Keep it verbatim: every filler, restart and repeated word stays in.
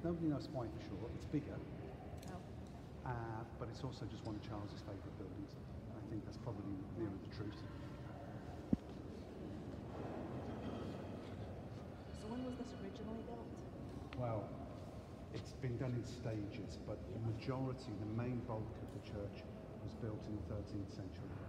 Nobody knows why for sure. It's bigger, Oh. uh, but it's also just one of Charles's favourite buildings. I think that's probably nearer the truth. So when was this originally built? Well, it's been done in stages, but the majority, the main bulk of the church was built in the thirteenth century.